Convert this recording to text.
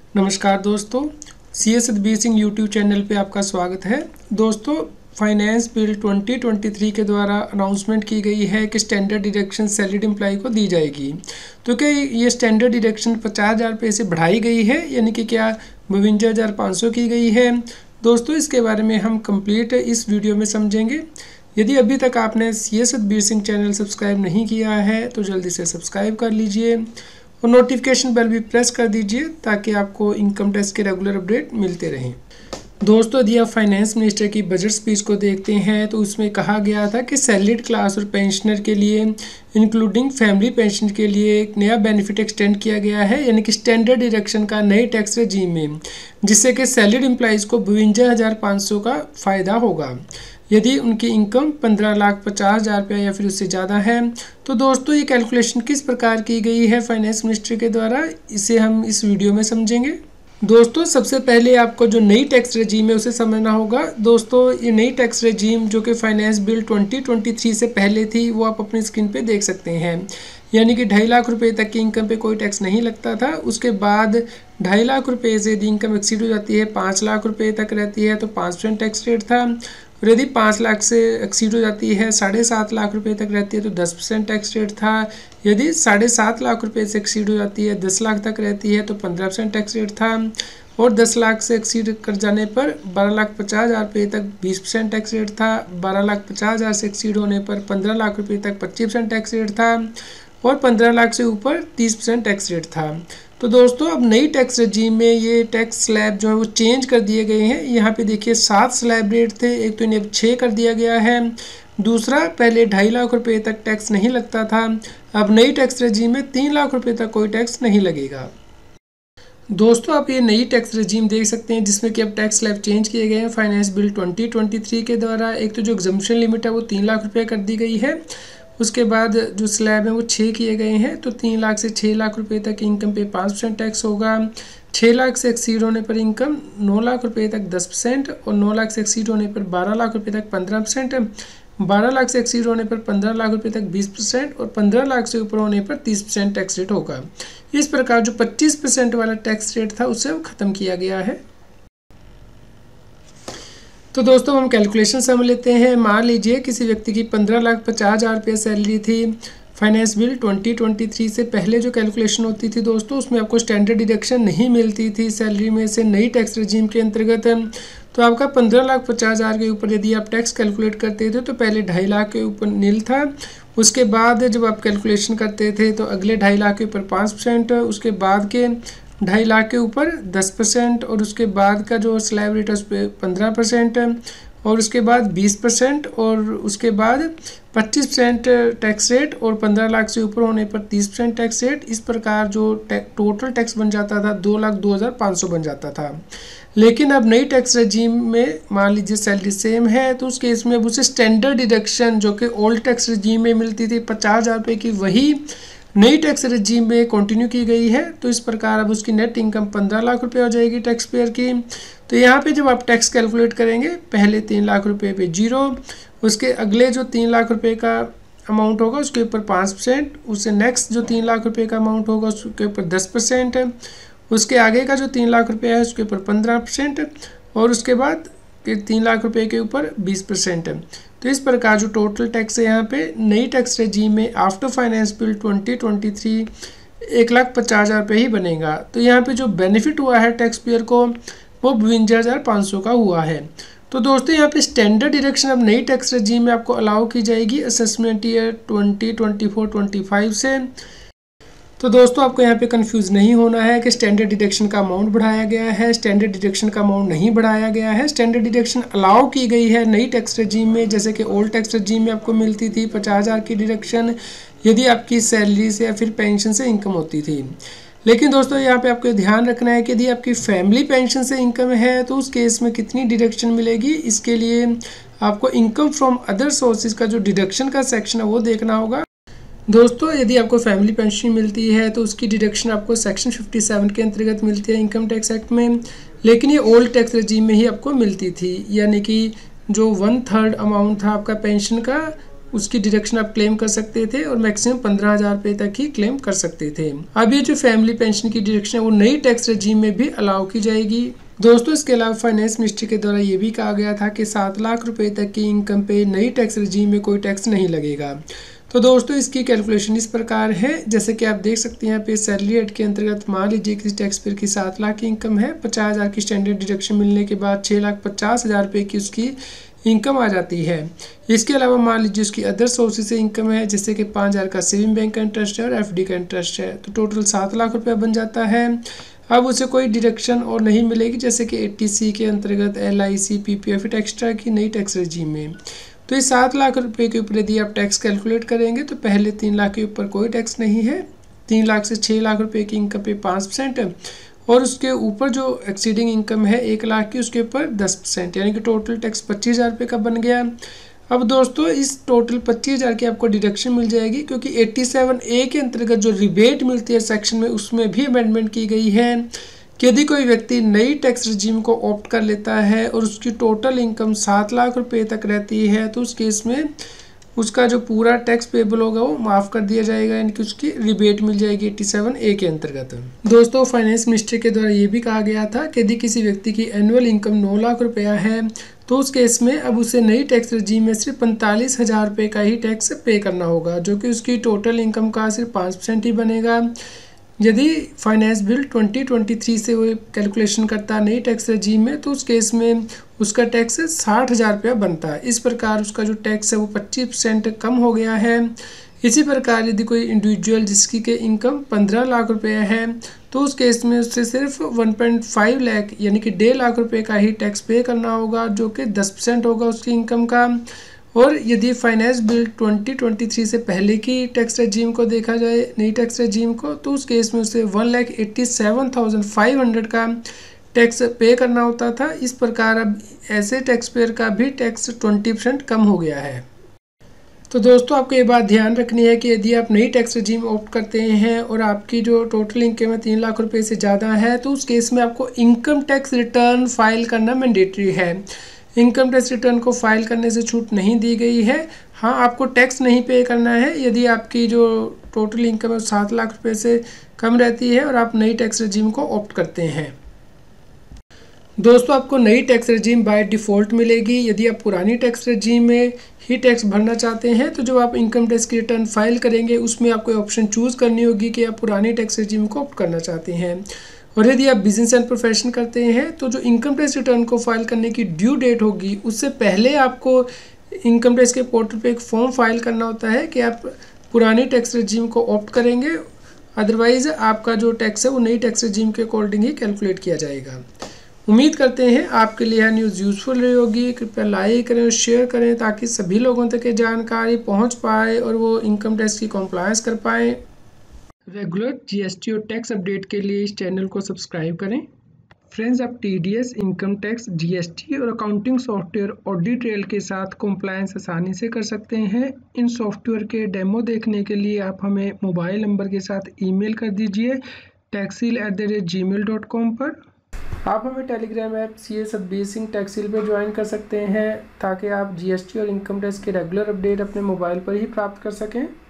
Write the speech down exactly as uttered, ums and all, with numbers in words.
नमस्कार दोस्तों, C S Satbir Singh YouTube channel पे आपका स्वागत है। दोस्तों, finance bill twenty twenty three के द्वारा अनाउंसमेंट की गई है कि स्टैंडर्ड डिडक्शन सैलरीड एम्प्लॉय को दी जाएगी। तो क्या ये स्टैंडर्ड डिडक्शन पचास हज़ार रुपये से बढ़ाई गई है, यानी कि क्या बवंजा हज़ार पाँच सौ की गई है। दोस्तों, इसके बारे में हम कंप्लीट इस वीडियो में समझेंगे। यदि अभी तक आपने C S Satbir Singh channel subscribe नहीं किया है तो जल्दी से सब्सक्राइब कर लीजिए और नोटिफिकेशन बेल भी प्रेस कर दीजिए ताकि आपको इनकम टैक्स के रेगुलर अपडेट मिलते रहें। दोस्तों, यदि आप फाइनेंस मिनिस्टर की बजट स्पीच को देखते हैं तो उसमें कहा गया था कि सैलरीड क्लास और पेंशनर के लिए इंक्लूडिंग फैमिली पेंशन के लिए एक नया बेनिफिट एक्सटेंड किया गया है, यानी कि स्टैंडर्ड डिडक्शन का नए टैक्स रेजीम में, जिससे कि सैलरीड एम्प्लॉइज़ को बवंजा हज़ार पाँच सौ का फ़ायदा होगा यदि उनकी इनकम पंद्रह लाख पचास हज़ार रुपया या फिर उससे ज़्यादा है। तो दोस्तों, ये कैलकुलेशन किस प्रकार की गई है फाइनेंस मिनिस्ट्री के द्वारा, इसे हम इस वीडियो में समझेंगे। दोस्तों, सबसे पहले आपको जो नई टैक्स रेजीम है उसे समझना होगा। दोस्तों, ये नई टैक्स रेजीम जो कि finance bill twenty twenty three से पहले थी वो आप अपनी स्क्रीन पे देख सकते हैं, यानी कि ढाई लाख रुपए तक की इनकम पे कोई टैक्स नहीं लगता था। उसके बाद ढाई लाख रुपए से यदि इनकम एक्सीड हो जाती है, पाँच लाख रुपए तक रहती है तो पाँच परसेंट टैक्स रेट था, और यदि पाँच लाख से एक्सीड हो जाती है, साढ़े सात लाख रुपए तक रहती है तो दस परसेंट टैक्स रेट था। यदि साढ़े सात लाख रुपए से एक्सीड हो जाती है, दस लाख तक रहती है तो पंद्रह परसेंट टैक्स रेट था, और दस लाख से एक्सीड कर जाने पर बारह लाख पचास हज़ार रुपये तक बीस परसेंट टैक्स रेट था। बारह लाख पचास हज़ार से एक्सीड होने पर पंद्रह लाख रुपये तक पच्चीस परसेंट टैक्स रेट था, और पंद्रह लाख से ऊपर तीस परसेंट टैक्स रेट था। तो दोस्तों, अब नई टैक्स रजीम में ये टैक्स स्लैब जो है वो चेंज कर दिए गए हैं। यहाँ पे देखिए सात स्लैब रेट थे, एक तो इन्हें अब छः कर दिया गया है। दूसरा, पहले ढाई लाख रुपए तक टैक्स नहीं लगता था, अब नई टैक्स रजीम में तीन लाख रुपए तक कोई टैक्स नहीं लगेगा। दोस्तों, आप ये नई टैक्स रजीम देख सकते हैं जिसमें कि अब टैक्स स्लैब चेंज किए गए हैं finance bill twenty twenty three के द्वारा। एक तो जो एग्जम्पशन लिमिट है वो तीन लाख रुपये कर दी गई है, उसके बाद जो स्लैब है वो छः किए गए हैं, तो तीन लाख से छः लाख रुपए तक इनकम पे पाँच परसेंट टैक्स होगा। छः लाख से एक्सीड होने पर इनकम नौ लाख रुपए तक दस परसेंट, और नौ लाख से एक्सीड होने पर बारह लाख रुपए तक पंद्रह परसेंट, बारह लाख से एक्सीड होने पर पंद्रह लाख रुपए तक बीस परसेंट, और पंद्रह लाख से ऊपर होने पर तीस परसेंट टैक्स रेट होगा। इस प्रकार जो पच्चीस परसेंट वाला टैक्स रेट था उसे ख़त्म किया गया है। तो दोस्तों, हम कैलकुलेशन समझ लेते हैं। मान लीजिए किसी व्यक्ति की पंद्रह लाख पचास हज़ार रुपये सैलरी थी। Finance bill twenty twenty three से पहले जो कैलकुलेशन होती थी दोस्तों, उसमें आपको स्टैंडर्ड डिडक्शन नहीं मिलती थी सैलरी में से नई टैक्स रजीम के अंतर्गत। तो आपका पंद्रह लाख पचास हज़ार के ऊपर यदि आप टैक्स कैलकुलेट करते थे तो पहले ढाई लाख के ऊपर नील था, उसके बाद जब आप कैलकुलेशन करते थे तो अगले ढाई लाख के ऊपर पाँच परसेंट, उसके बाद के ढाई लाख के ऊपर दस परसेंट, और उसके बाद का जो स्लैब रेट है उस पर पंद्रह परसेंट, और उसके बाद बीस परसेंट, और उसके बाद पच्चीस परसेंट टैक्स रेट, और पंद्रह लाख से ऊपर होने पर तीस परसेंट टैक्स रेट। इस प्रकार जो टोटल टैक्स बन जाता था दो लाख दो हज़ार पाँच सौ बन जाता था। लेकिन अब नई टैक्स रजीम में मान लीजिए सैलरी सेम है तो उस केस में अब उसे स्टैंडर्ड डिडक्शन जो कि ओल्ड टैक्स रजीम में मिलती थी पचास हज़ार रुपये की, वही नई टैक्स रजीम में कंटिन्यू की गई है। तो इस प्रकार अब उसकी नेट इनकम पंद्रह लाख रुपए हो जाएगी टैक्स पेयर की। तो यहाँ पे जब आप टैक्स कैलकुलेट करेंगे, पहले तीन लाख रुपए पे जीरो, उसके अगले जो तीन लाख रुपए का अमाउंट होगा उसके ऊपर पाँच परसेंट, उससे नेक्स्ट जो तीन लाख रुपए का अमाउंट होगा उसके ऊपर दस परसेंट, उसके आगे का जो तीन लाख रुपये है उसके ऊपर पंद्रह परसेंट, और उसके बाद फिर तीन लाख रुपए के ऊपर बीस परसेंट। तो इस प्रकार जो टोटल टैक्स है यहाँ पे नई टैक्स रेजीम में after finance bill twenty twenty three एक लाख पचास हज़ार रुपये ही बनेगा। तो यहाँ पे जो बेनिफिट हुआ है टैक्स पेयर को वो बवंजा हज़ार पाँच सौ का हुआ है। तो दोस्तों, यहाँ पे स्टैंडर्ड डिडक्शन अब नई टैक्स रेजीम में आपको अलाउ की जाएगी assessment year twenty twenty four twenty five से। तो दोस्तों, आपको यहाँ पे कंफ्यूज नहीं होना है कि स्टैंडर्ड डिडक्शन का अमाउंट बढ़ाया गया है, स्टैंडर्ड डिडक्शन का अमाउंट नहीं बढ़ाया गया है। स्टैंडर्ड डिडक्शन अलाउ की गई है नई टैक्स रजीम में, जैसे कि ओल्ड टैक्स रजीम में आपको मिलती थी पचास हज़ार की डिडक्शन यदि आपकी सैलरी से या फिर पेंशन से इनकम होती थी। लेकिन दोस्तों, यहाँ पे आपको ध्यान रखना है कि यदि आपकी फैमिली पेंशन से इनकम है तो उस केस में कितनी डिडक्शन मिलेगी, इसके लिए आपको इनकम फ्रॉम अदर सोर्सेज का जो डिडक्शन का सेक्शन है वो देखना होगा। दोस्तों, यदि आपको फैमिली पेंशन मिलती है तो उसकी डिडक्शन आपको सेक्शन सत्तावन के अंतर्गत मिलती है इनकम टैक्स एक्ट में, लेकिन ये ओल्ड टैक्स रजीम में ही आपको मिलती थी, यानी कि जो वन थर्ड अमाउंट था आपका पेंशन का उसकी डिडक्शन आप क्लेम कर सकते थे और मैक्सिमम पंद्रह हज़ार रुपये तक ही क्लेम कर सकते थे। अब ये जो फैमिली पेंशन की डिडक्शन है वो नई टैक्स रेजीम में भी अलाउ की जाएगी। दोस्तों इसके अलावा फाइनेंस मिनिस्ट्री के द्वारा ये भी कहा गया था कि सात लाख रुपए तक की इनकम पे नई टैक्स रेजीम में कोई टैक्स नहीं लगेगा। तो दोस्तों इसकी कैलकुलेशन इस प्रकार है, जैसे कि आप देख सकते हैं यहाँ पे सैलरी एड के अंतर्गत मान लीजिए किसी टैक्स पेयर की सात लाख की इनकम है, पचास हज़ार की स्टैंडर्ड डिडक्शन मिलने के बाद छः लाख पचास हज़ार रुपये की उसकी इनकम आ जाती है। इसके अलावा मान लीजिए उसकी अदर सोर्सेज से इनकम है, जैसे कि पाँच हज़ार का सेविंग बैंक का इंटरेस्ट है और एफडी का इंटरेस्ट है, तो टोटल सात लाख रुपया बन जाता है। अब उसे कोई डिडक्शन और नहीं मिलेगी, जैसे कि एटी सी के अंतर्गत L I C P P F extra की नई टैक्स रेजीम में। तो इस सात लाख रुपए के ऊपर यदि आप टैक्स कैलकुलेट करेंगे तो पहले तीन लाख के ऊपर कोई टैक्स नहीं है, तीन लाख से छः लाख रुपए की इनकम पे पाँच परसेंट है और उसके ऊपर जो एक्सीडिंग इनकम है एक लाख की उसके ऊपर दस परसेंट, यानी कि टोटल टैक्स पच्चीस हज़ार रुपये का बन गया। अब दोस्तों इस टोटल पच्चीस हज़ार की आपको डिडक्शन मिल जाएगी, क्योंकि सत्तासी ए के अंतर्गत जो रिबेट मिलती है सेक्शन में उसमें भी अमेंडमेंट की गई है कि यदि कोई व्यक्ति नई टैक्स रेजीम को ऑप्ट कर लेता है और उसकी टोटल इनकम सात लाख रुपए तक रहती है तो उस केस में उसका जो पूरा टैक्स पेबल होगा वो माफ़ कर दिया जाएगा, यानी कि उसकी रिबेट मिल जाएगी सत्तासी ए के अंतर्गत। दोस्तों फाइनेंस मिनिस्ट्री के द्वारा ये भी कहा गया था कि यदि किसी व्यक्ति की एनुअल इनकम नौ लाख रुपया है तो उस केस में अब उसे नई टैक्स रेजीम में सिर्फ पैंतालीस हज़ार रुपये का ही टैक्स पे करना होगा, जो कि उसकी टोटल इनकम का सिर्फ पाँच परसेंट ही बनेगा। यदि finance bill twenty twenty three से वो कैलकुलेशन करता है नई टैक्स रेजीम में तो उस केस में उसका टैक्स साठ हज़ार रुपया बनता है। इस प्रकार उसका जो टैक्स है वो पच्चीस परसेंट कम हो गया है। इसी प्रकार यदि कोई इंडिविजुअल जिसकी के इनकम पंद्रह लाख रुपए है तो उस केस में उससे सिर्फ वन पॉइंट फाइव लाख यानी कि डेढ़ लाख रुपए का ही टैक्स पे करना होगा, जो कि दस परसेंट होगा उसकी इनकम का। और यदि finance bill twenty twenty three से पहले की टैक्स रेजीम को देखा जाए नई टैक्स रेजीम को तो उस केस में उसे one lakh eighty seven thousand five hundred का टैक्स पे करना होता था। इस प्रकार अब ऐसे टैक्स पेयर का भी टैक्स ट्वेंटी परसेंट कम हो गया है। तो दोस्तों आपको ये बात ध्यान रखनी है कि यदि आप नई टैक्स रेजीम ऑप्ट करते हैं और आपकी जो टोटल इनकम है तीन लाख रुपए से ज़्यादा है तो उस केस में आपको इनकम टैक्स रिटर्न फाइल करना मैंडेटरी है। इनकम टैक्स रिटर्न को फाइल करने से छूट नहीं दी गई है। हाँ, आपको टैक्स नहीं पे करना है यदि आपकी जो टोटल इनकम है सात लाख रुपए से कम रहती है और आप नई टैक्स रेजीम को ऑप्ट करते हैं। दोस्तों आपको नई टैक्स रेजीम बाय डिफ़ॉल्ट मिलेगी। यदि आप पुरानी टैक्स रेजीम में ही टैक्स भरना चाहते हैं तो जब आप इनकम टैक्स की रिटर्न फाइल करेंगे उसमें आपको ऑप्शन चूज़ करनी होगी कि आप पुरानी टैक्स रेजीम को ऑप्ट करना चाहते हैं। और यदि आप बिजनेस एंड प्रोफेशन करते हैं तो जो इनकम टैक्स रिटर्न को फाइल करने की ड्यू डेट होगी उससे पहले आपको इनकम टैक्स के पोर्टल पे एक फॉर्म फाइल करना होता है कि आप पुरानी टैक्स रेजीम को ऑप्ट करेंगे, अदरवाइज़ आपका जो टैक्स है वो नई टैक्स रेजीम के अकॉर्डिंग ही कैलकुलेट किया जाएगा। उम्मीद करते हैं आपके लिए यह न्यूज़ यूज़फुल रही होगी। कृपया लाइक करें और शेयर करें ताकि सभी लोगों तक ये जानकारी पहुंच पाए और वो इनकम टैक्स की कॉम्प्लायंस कर पाएँ। रेगुलर जीएसटी और टैक्स अपडेट के लिए इस चैनल को सब्सक्राइब करें। फ्रेंड्स, आप टीडीएस, इनकम टैक्स, जीएसटी और अकाउंटिंग सॉफ्टवेयर ऑडिट ट्रेल के साथ कॉम्प्लायंस आसानी से कर सकते हैं। इन सॉफ्टवेयर के डेमो देखने के लिए आप हमें मोबाइल नंबर के साथ ईमेल कर दीजिए taxil at the rate G mail dot com पर। आप हमें Telegram app C A Satbir Singh taxil पर ज्वाइन कर सकते हैं ताकि आप जीएसटी और इनकम टैक्स के रेगुलर अपडेट अपने मोबाइल पर ही प्राप्त कर सकें।